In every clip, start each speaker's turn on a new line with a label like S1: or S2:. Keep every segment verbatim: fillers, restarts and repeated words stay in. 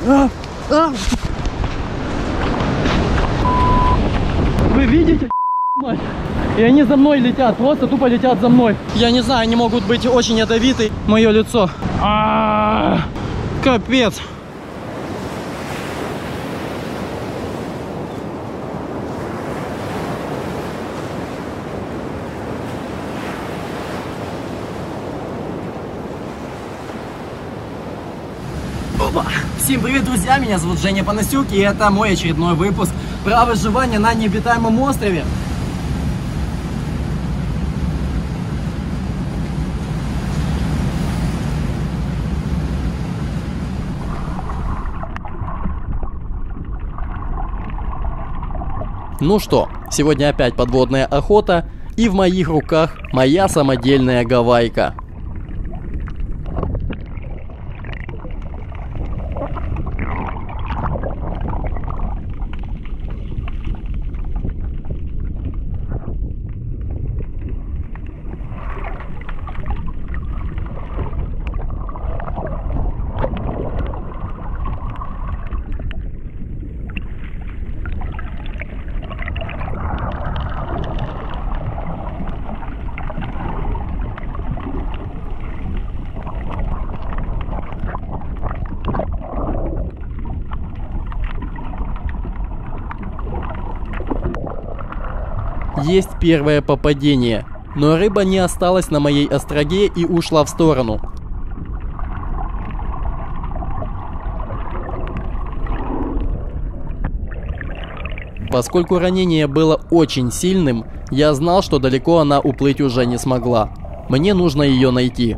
S1: А, а. Вы видите, мать? И они за мной летят, просто тупо летят за мной. Я не знаю, они могут быть очень ядовиты. Мое лицо. А-а-а, капец. Опа! Всем привет, друзья! Меня зовут Женя Панасюк, и это мой очередной выпуск про выживание на необитаемом острове. Ну что, сегодня опять подводная охота, и в моих руках моя самодельная гавайка. Есть первое попадение, но рыба не осталась на моей остроге и ушла в сторону. Поскольку ранение было очень сильным, я знал, что далеко она уплыть уже не смогла. Мне нужно ее найти.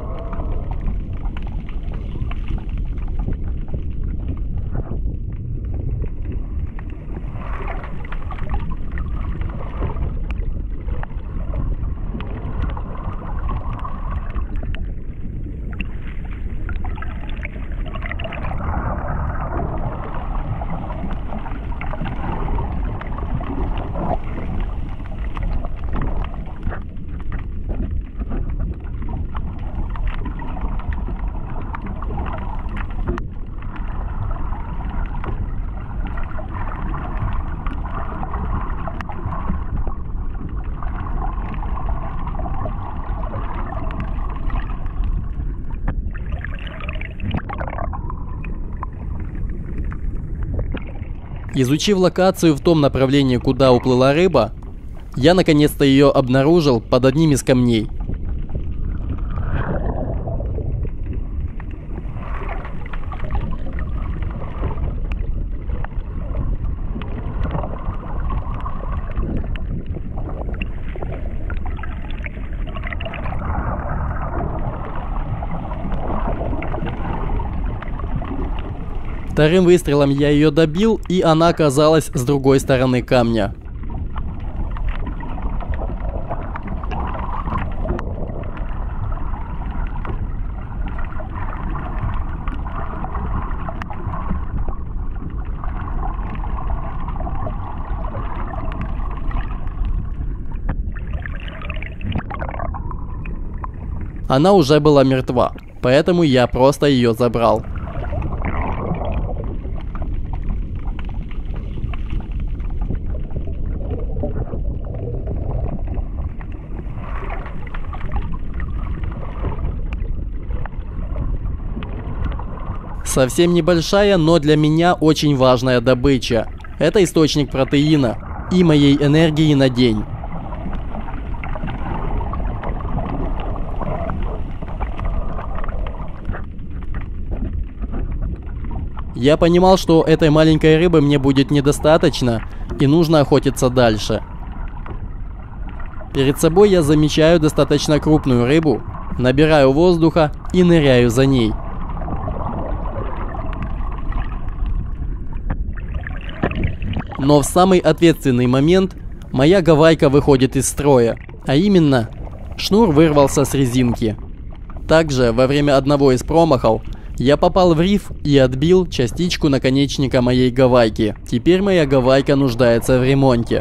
S1: Изучив локацию в том направлении, куда уплыла рыба, я наконец-то ее обнаружил под одним из камней. Вторым выстрелом я ее добил, и она оказалась с другой стороны камня. Она уже была мертва, поэтому я просто ее забрал. Совсем небольшая, но для меня очень важная добыча. Это источник протеина и моей энергии на день. Я понимал, что этой маленькой рыбы мне будет недостаточно, и нужно охотиться дальше. Перед собой я замечаю достаточно крупную рыбу, набираю воздуха и ныряю за ней. Но в самый ответственный момент моя гавайка выходит из строя, а именно, шнур вырвался с резинки. Также во время одного из промахов я попал в риф и отбил частичку наконечника моей гавайки. Теперь моя гавайка нуждается в ремонте.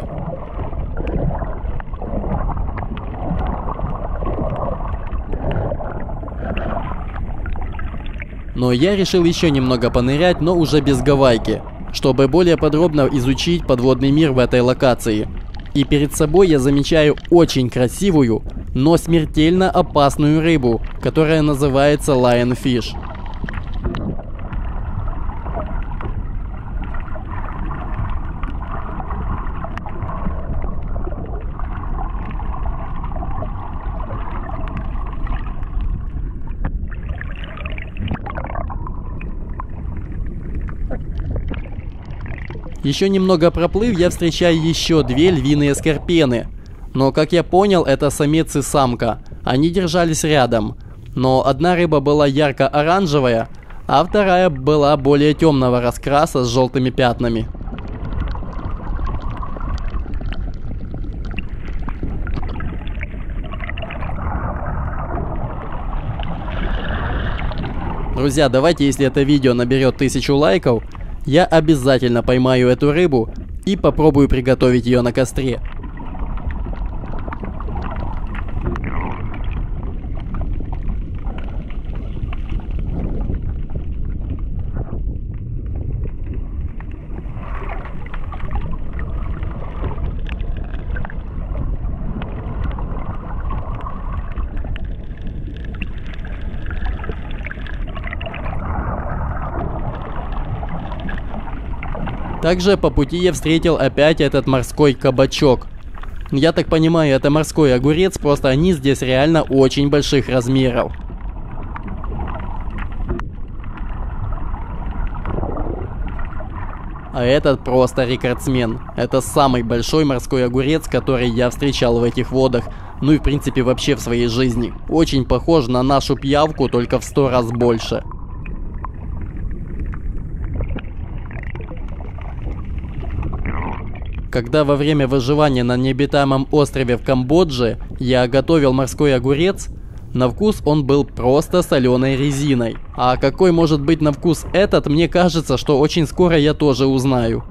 S1: Но я решил еще немного понырять, но уже без гавайки, чтобы более подробно изучить подводный мир в этой локации. И перед собой я замечаю очень красивую, но смертельно опасную рыбу, которая называется lionfish. Еще немного проплыв, я встречаю еще две львиные скорпены. Но, как я понял, это самец и самка. Они держались рядом. Но одна рыба была ярко-оранжевая, а вторая была более темного раскраса с желтыми пятнами. Друзья, давайте, если это видео наберет тысячу лайков, я обязательно поймаю эту рыбу и попробую приготовить ее на костре. Также по пути я встретил опять этот морской кабачок. Я так понимаю, это морской огурец, просто они здесь реально очень больших размеров. А этот просто рекордсмен. Это самый большой морской огурец, который я встречал в этих водах. Ну и в принципе вообще в своей жизни. Очень похож на нашу пиявку, только в сто раз больше. Когда во время выживания на необитаемом острове в Камбодже я готовил морской огурец, на вкус он был просто соленой резиной. А какой может быть на вкус этот, мне кажется, что очень скоро я тоже узнаю.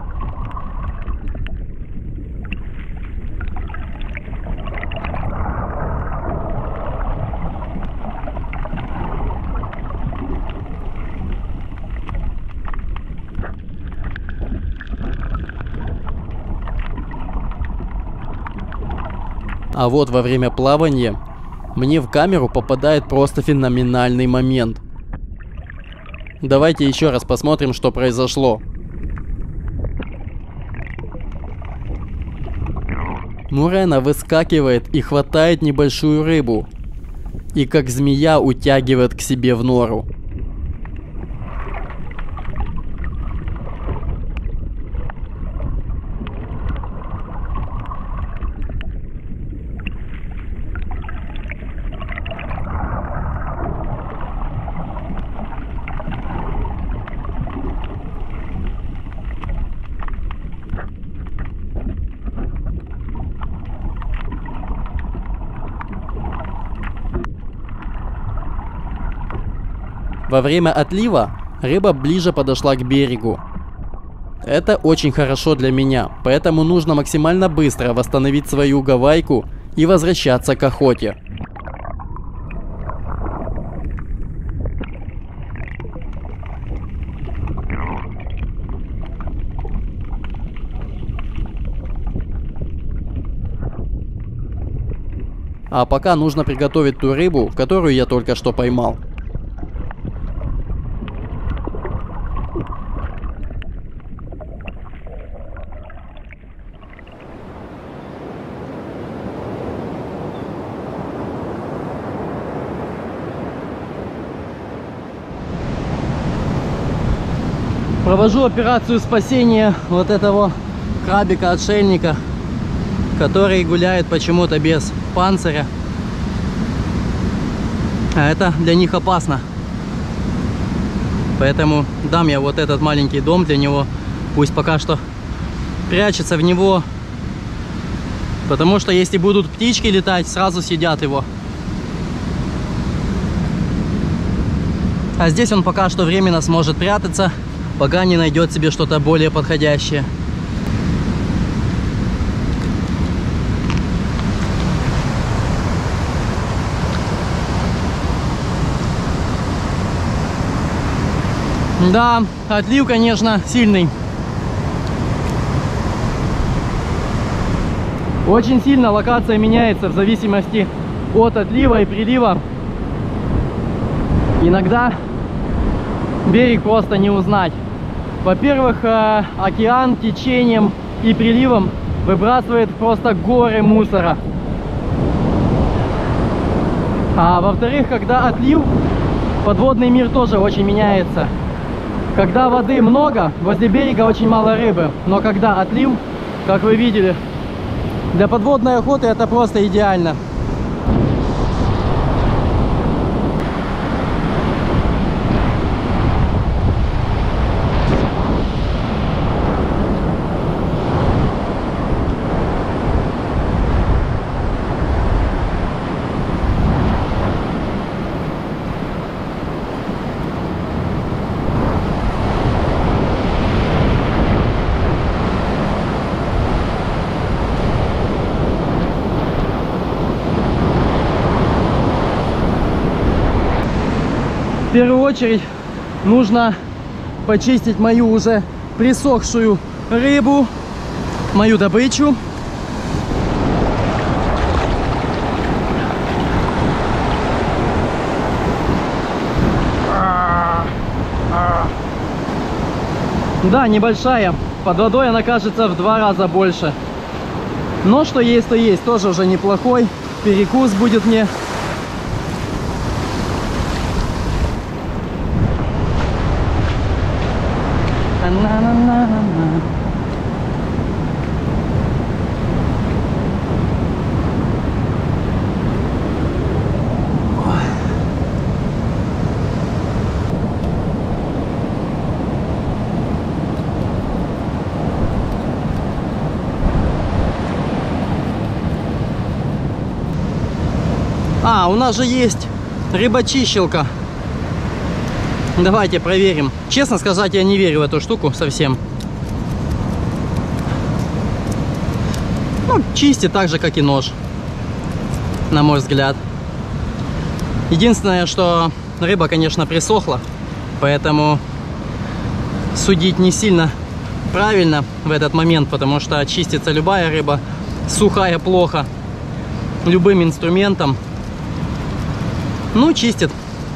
S1: А вот во время плавания мне в камеру попадает просто феноменальный момент. Давайте еще раз посмотрим, что произошло. Мурена выскакивает и хватает небольшую рыбу. И как змея утягивает к себе в нору. Во время отлива рыба ближе подошла к берегу. Это очень хорошо для меня, поэтому нужно максимально быстро восстановить свою гавайку и возвращаться к охоте. А пока нужно приготовить ту рыбу, которую я только что поймал. Провожу операцию спасения вот этого крабика-отшельника, который гуляет почему-то без панциря. А это для них опасно. Поэтому дам я вот этот маленький дом для него. Пусть пока что прячется в него. Потому что если будут птички летать, сразу съедят его. А здесь он пока что временно сможет прятаться, пока не найдет себе что-то более подходящее. Да, отлив, конечно, сильный. Очень сильно локация меняется в зависимости от отлива и прилива. Иногда берег просто не узнать. Во-первых, океан течением и приливом выбрасывает просто горы мусора. А во-вторых, когда отлив, подводный мир тоже очень меняется. Когда воды много, возле берега очень мало рыбы. Но когда отлив, как вы видели, для подводной охоты это просто идеально. В первую очередь нужно почистить мою уже присохшую рыбу, мою добычу. Да, небольшая. Под водой она кажется в два раза больше. Но что есть, то есть. Тоже уже неплохой. Перекус будет мне. А, у нас же есть рыбочищелка. Давайте проверим. Честно сказать, я не верю в эту штуку совсем. Ну, чистит так же, как и нож, на мой взгляд. Единственное, что рыба, конечно, присохла, поэтому судить не сильно правильно в этот момент, потому что чистится любая рыба, сухая плохо, любым инструментом. Ну, чистит.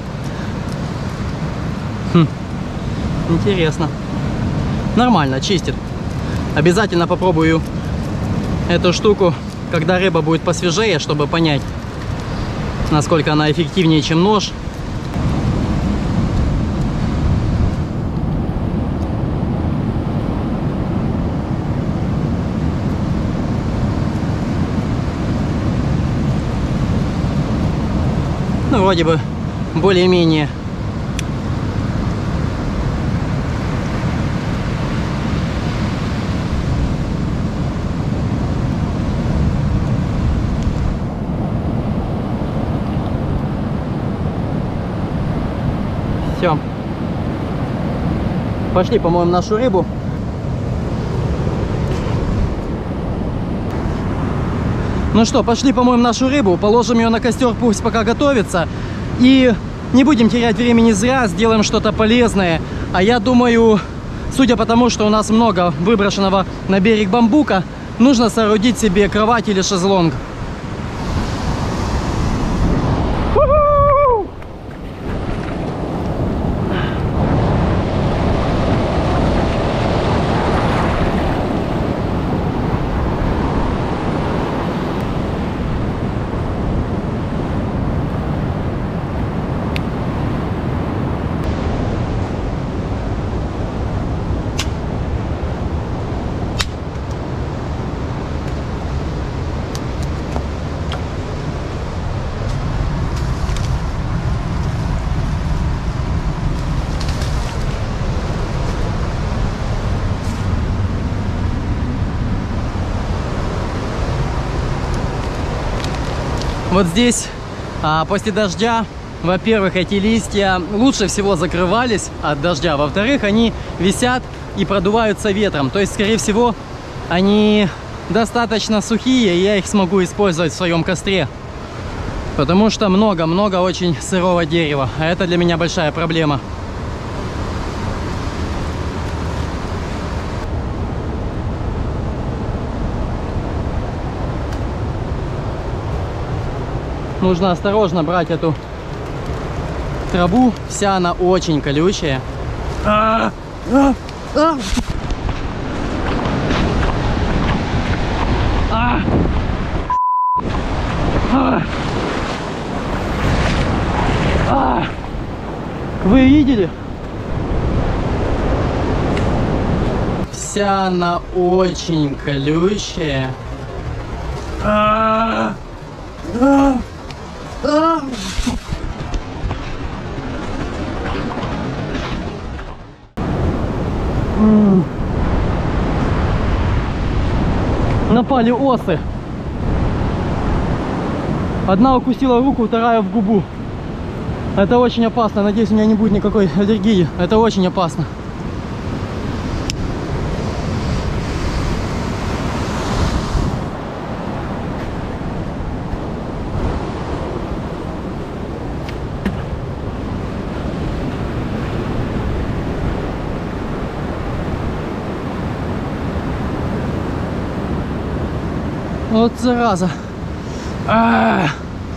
S1: Хм. Интересно. Нормально, чистит. Обязательно попробую эту штуку, когда рыба будет посвежее, чтобы понять, насколько она эффективнее, чем нож. Ну, вроде бы более-менее. Все. Пошли помоем нашу рыбу. Ну что, пошли помоем нашу рыбу, положим ее на костер, пусть пока готовится. И не будем терять времени зря, сделаем что-то полезное. А я думаю, судя по тому, что у нас много выброшенного на берег бамбука, нужно соорудить себе кровать или шезлонг. Вот здесь а, после дождя, во-первых, эти листья лучше всего закрывались от дождя, во-вторых, они висят и продуваются ветром, то есть, скорее всего, они достаточно сухие, и я их смогу использовать в своем костре, потому что много-много очень сырого дерева, а это для меня большая проблема. Нужно осторожно брать эту траву. Вся она очень колючая. А, а, а. А. А. А. Вы видели? Вся она очень колючая. А. А. А. М. Напали осы. Одна укусила руку, вторая в губу. Это очень опасно. Надеюсь, у меня не будет никакой аллергии. Это очень опасно. Вот зараза. А-а-а.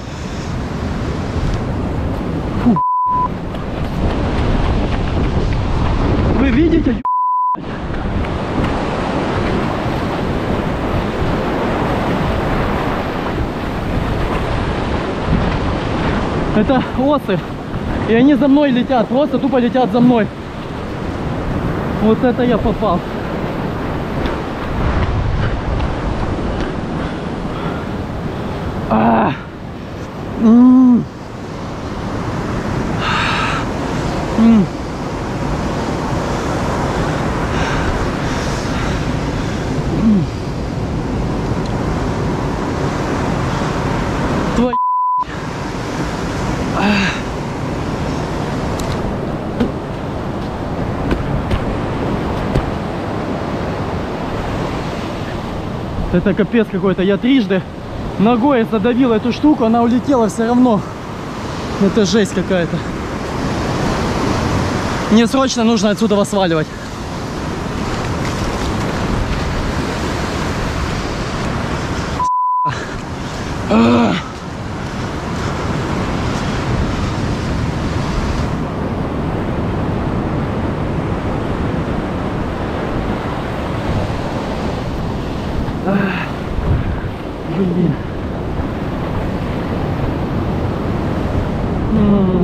S1: Фу. Вы видите? Это осы. И они за мной летят. Просто тупо летят за мной. Вот это я попал. А, м, м. Твой. А. Это капец какой-то. Я трижды ногой задавил эту штуку, она улетела все равно. Это жесть какая-то. Мне срочно нужно отсюда сваливать. А. Блин. М-м.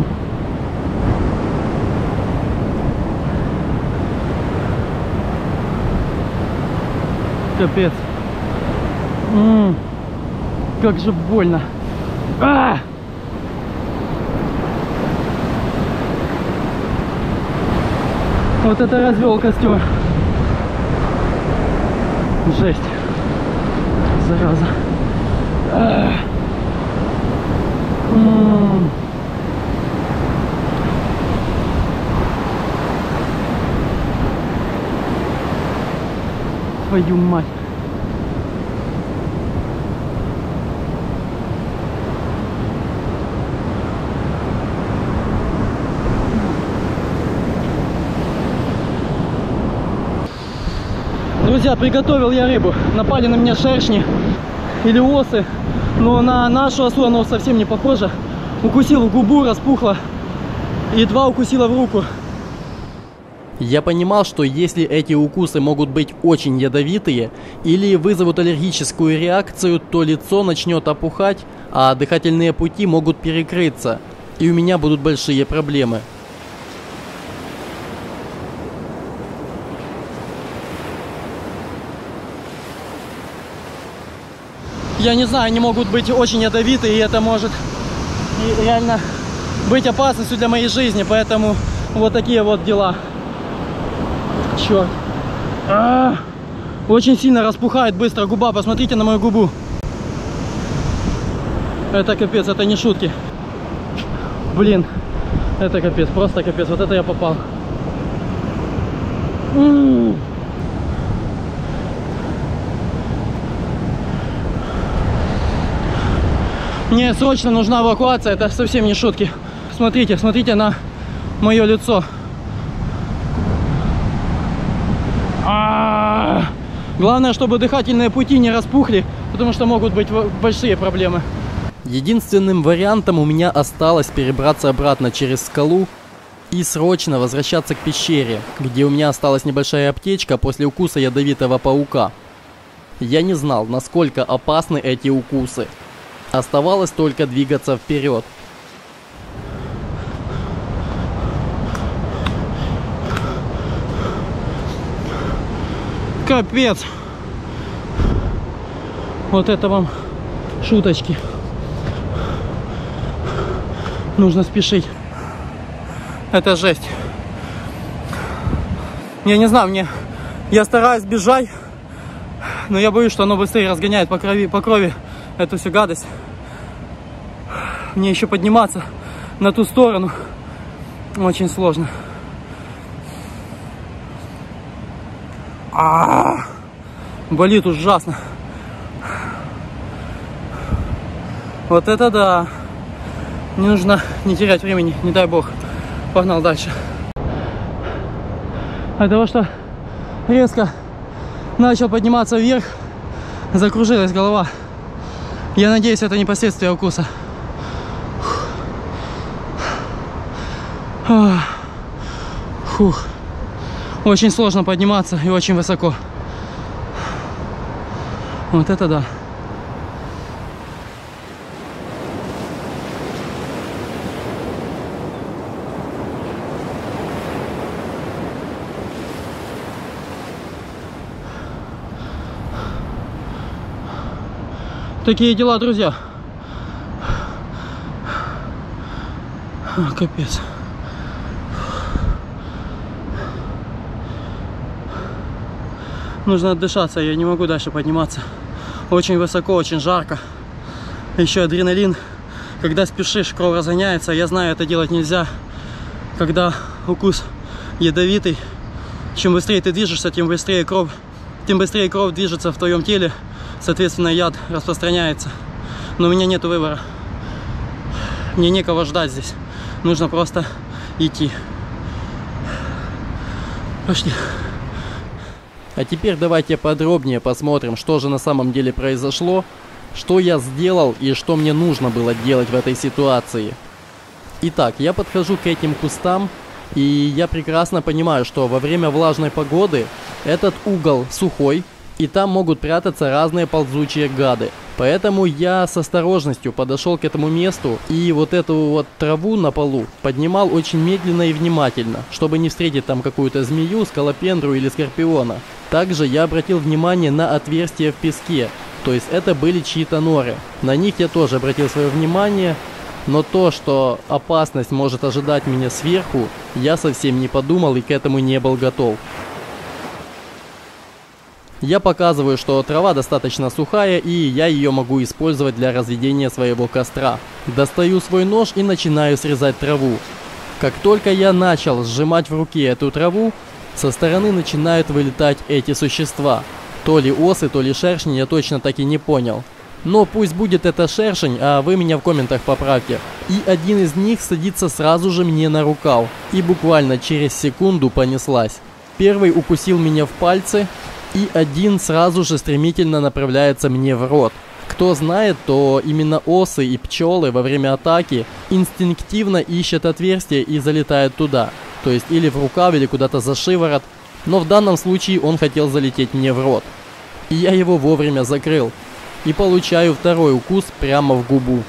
S1: Капец. М-м. Как же больно. А! Вот это развел костер. Жесть. Зараза. А! М-м. Твою мать. Друзья, приготовил я рыбу. Напали на меня шершни или осы, но на нашу осу оно совсем не похоже. Укусил в губу, распухло, и два укусила в руку. Я понимал, что если эти укусы могут быть очень ядовитые или вызовут аллергическую реакцию, то лицо начнет опухать, а дыхательные пути могут перекрыться, и у меня будут большие проблемы. Я не знаю, они могут быть очень ядовитые, и это может реально быть опасностью для моей жизни, поэтому вот такие вот дела. Черт. А-а-а. Очень сильно распухает быстро губа, посмотрите на мою губу. Это капец, это не шутки. Блин, это капец, просто капец, вот это я попал. М-м-м. Мне срочно нужна эвакуация, это совсем не шутки. Смотрите, смотрите на мое лицо. А-а-а! Главное, чтобы дыхательные пути не распухли, потому что могут быть большие проблемы. Единственным вариантом у меня осталось перебраться обратно через скалу и срочно возвращаться к пещере, где у меня осталась небольшая аптечка после укуса ядовитого паука. Я не знал, насколько опасны эти укусы. Оставалось только двигаться вперед.
S2: Капец! Вот это вам шуточки. Нужно спешить. Это жесть. Я не знаю, мне... Я стараюсь бежать, но я боюсь, что оно быстрее разгоняет по крови, по крови эту всю гадость. Мне еще подниматься на ту сторону очень сложно. А-а-а! Болит ужасно. Вот это да. Не нужно не терять времени, не дай бог. Погнал дальше. От того, что резко начал подниматься вверх, закружилась голова. Я надеюсь, это не последствия укуса. Фух. Очень сложно подниматься и очень высоко. Вот это да. Такие дела, друзья. О, капец. Нужно отдышаться, я не могу дальше подниматься. Очень высоко, очень жарко. Еще адреналин. Когда спешишь, кровь разгоняется. Я знаю, это делать нельзя. Когда укус ядовитый, чем быстрее ты движешься, тем быстрее кровь, тем быстрее кровь движется в твоем теле. Соответственно, яд распространяется. Но у меня нет выбора. Мне некого ждать здесь. Нужно просто идти. Пошли.
S1: А теперь давайте подробнее посмотрим, что же на самом деле произошло, что я сделал и что мне нужно было делать в этой ситуации. Итак, я подхожу к этим кустам, и я прекрасно понимаю, что во время влажной погоды этот угол сухой, и там могут прятаться разные ползучие гады. Поэтому я с осторожностью подошел к этому месту и вот эту вот траву на полу поднимал очень медленно и внимательно, чтобы не встретить там какую-то змею, скалопендру или скорпиона. Также я обратил внимание на отверстия в песке, то есть это были чьи-то норы. На них я тоже обратил свое внимание, но то, что опасность может ожидать меня сверху, я совсем не подумал и к этому не был готов. Я показываю, что трава достаточно сухая, и я ее могу использовать для разведения своего костра. Достаю свой нож и начинаю срезать траву. Как только я начал сжимать в руке эту траву, со стороны начинают вылетать эти существа. То ли осы, то ли шершни, я точно так и не понял. Но пусть будет это шершень, а вы меня в комментах поправьте. И один из них садится сразу же мне на рукав. И буквально через секунду понеслась. Первый укусил меня в пальцы. И один сразу же стремительно направляется мне в рот. Кто знает, то именно осы и пчелы во время атаки инстинктивно ищут отверстие и залетают туда. То есть или в рукав, или куда-то за шиворот. Но в данном случае он хотел залететь мне в рот. И я его вовремя закрыл. И получаю второй укус прямо в губу.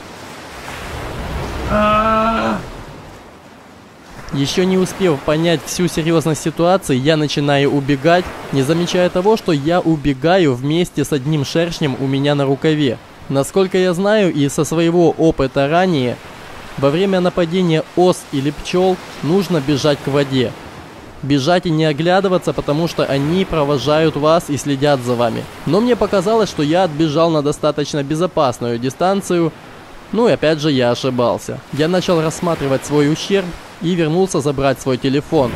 S1: Еще не успев понять всю серьезность ситуации, я начинаю убегать, не замечая того, что я убегаю вместе с одним шершнем у меня на рукаве. Насколько я знаю и со своего опыта ранее, во время нападения ос или пчел нужно бежать к воде. Бежать и не оглядываться, потому что они провожают вас и следят за вами. Но мне показалось, что я отбежал на достаточно безопасную дистанцию. Ну и опять же я ошибался. Я начал рассматривать свой ущерб и вернулся забрать свой телефон.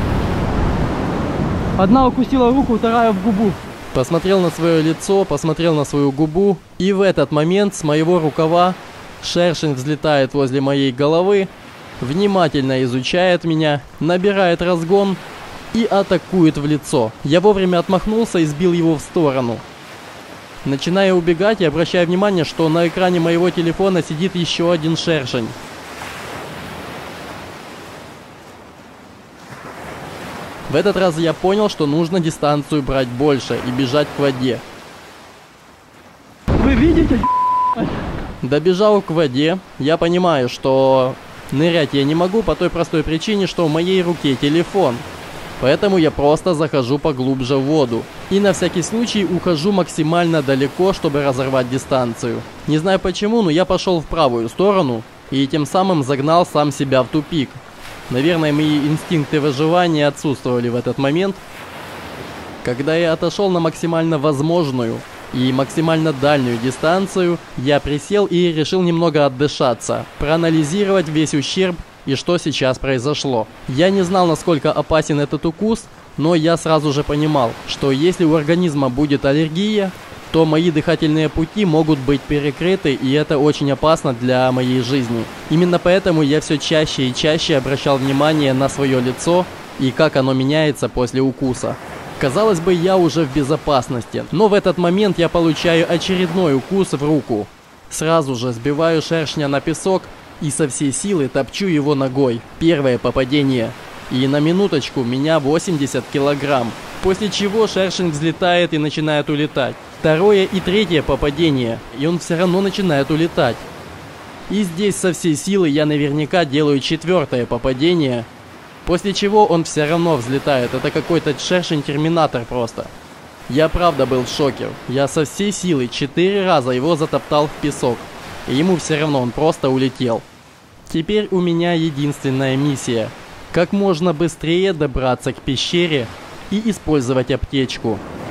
S2: Одна укусила руку, вторая в губу.
S1: Посмотрел на свое лицо, посмотрел на свою губу. И в этот момент с моего рукава шершень взлетает возле моей головы, внимательно изучает меня, набирает разгон и атакует в лицо. Я вовремя отмахнулся и сбил его в сторону. Начинаю убегать и обращаю внимание, что на экране моего телефона сидит еще один шершень. В этот раз я понял, что нужно дистанцию брать больше и бежать к воде.
S2: Вы видите?
S1: Добежал к воде, я понимаю, что нырять я не могу по той простой причине, что в моей руке телефон. Поэтому я просто захожу поглубже в воду. И на всякий случай ухожу максимально далеко, чтобы разорвать дистанцию. Не знаю почему, но я пошел в правую сторону и тем самым загнал сам себя в тупик. Наверное, мои инстинкты выживания отсутствовали в этот момент. Когда я отошел на максимально возможную и максимально дальнюю дистанцию, я присел и решил немного отдышаться, проанализировать весь ущерб и что сейчас произошло. Я не знал, насколько опасен этот укус, но я сразу же понимал, что если у организма будет аллергия, то мои дыхательные пути могут быть перекрыты, и это очень опасно для моей жизни. Именно поэтому я все чаще и чаще обращал внимание на свое лицо и как оно меняется после укуса. Казалось бы, я уже в безопасности, но в этот момент я получаю очередной укус в руку. Сразу же сбиваю шершня на песок и со всей силы топчу его ногой. Первое попадение. И на минуточку меня восемьдесят килограмм. После чего шершень взлетает и начинает улетать. Второе и третье попадение, и он все равно начинает улетать. И здесь со всей силы я наверняка делаю четвертое попадение. После чего он все равно взлетает. Это какой-то шершень-терминатор просто. Я правда был в шоке. Я со всей силы четыре раза его затоптал в песок. И ему все равно, он просто улетел. Теперь у меня единственная миссия. Как можно быстрее добраться к пещере и использовать аптечку.